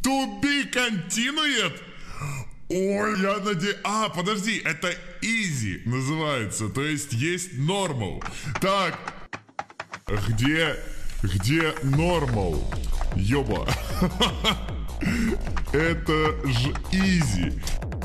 To be continued? Ой, я надеюсь... подожди, это easy называется, то есть normal. Так, где normal? Ёба. Это ж easy.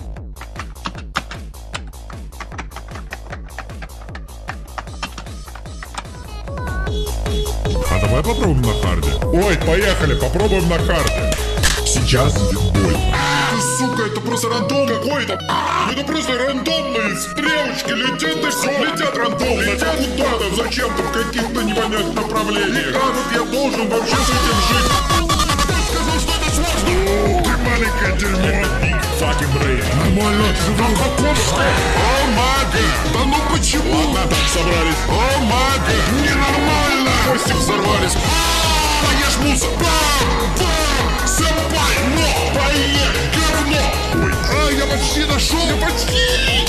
А давай попробуем на харде. Ой, поехали, попробуем на харде. Сейчас будет больно. Сука, это просто рандом какой-то. Это просто рандомные стрелочки летят и все. Летят рандомно. Летят куда-то, зачем-то в каких-то непонятных направлениях. Как вот я должен вообще с этим жить? Кто сказал, что это сложно? Ты маленькое дерьмо. Fucking brain. Нормально. Там какой-то. О, мага. Да ну почему? Ладно, так собрались. О, мага. Ненормально. Кости взорвались. Поешь мусор. Сэмпай, но поешь говно. Ой, я почти нашел. Я почти.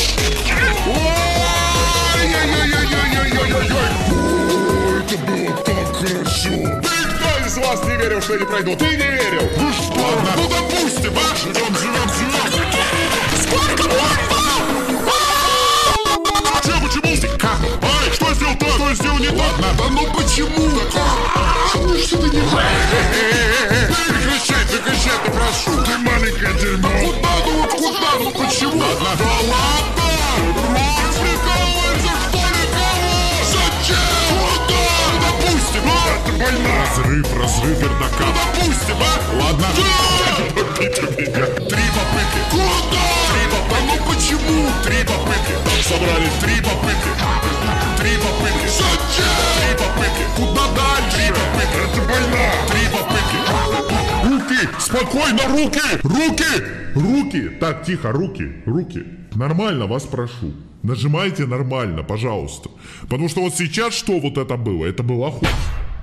Ой-ой-ой-ой-ой-ой-ой-ой. Ой, это было так хорошо. Никто из вас не верил, что я не пройду. Ты не верил. Ну что? Ладно. Ну допустим, а? Живем. Сколько можно? Почему? Как? Ай, что сделал так? Что сделал не так? Ладно. Да ну почему? Ну что ты не знаешь? Прекращай, ты прошу. Ты маленькое дерьмо. Куда? Ну почему? Ладно. Да ладно. Ты прикалываешься, что ли, кого? Зачем? Куда? Ну допустим, а? Это война. Разрыв вердака. Ну допустим, а? Ладно. Да. 3 попытки. Куда? 3 попытки. Ну почему? 3 попытки. Там собрались 3 попытки. 3 попытки. Зачем? 3 попытки. Куда дальше? 3 попытки. Это война. 3 попытки. Руки! Спокойно, руки! Так, тихо, руки. Нормально, вас прошу. Нажимайте нормально, пожалуйста. Потому что вот сейчас что вот это было? Это было охуенно.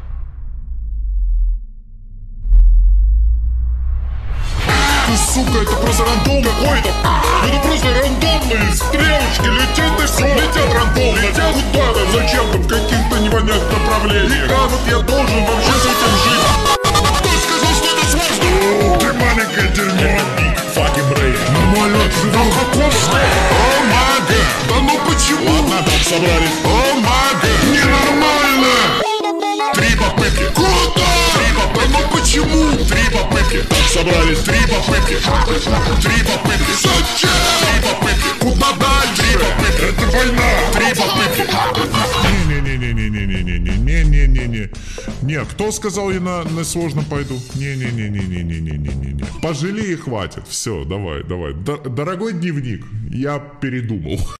Сука, это просто рандом какой-то. Это просто рандомные стрелочки летят и все. Летят рандомно. Летят куда-то, зачем-то в каких-то непонятных направлениях. И как вот я должен вообще с этим жить? Кто сказал, что это сложно? Ты маленькое дерьмо. Fucking brain. Нормально. Там какой-то. О, мага. Да ну почему? Ладно, так собрались. О, мага. Ненормально. 3 попытки. Куда? 3 попытки. Ну почему? 3 попытки. Так собрались. 3 попытки. 3 попытки. Зачем? 3 попытки. Куда дальше? 3 попытки. Это война. 3 попытки. Не-не-не-не-не-не-не-не-не-не-не-не. Не, кто сказал, я на сложно пойду? Не-не-не-не-не-не-не-не-не. Пожалей и хватит. Все, давай. Дорогой дневник, я передумал.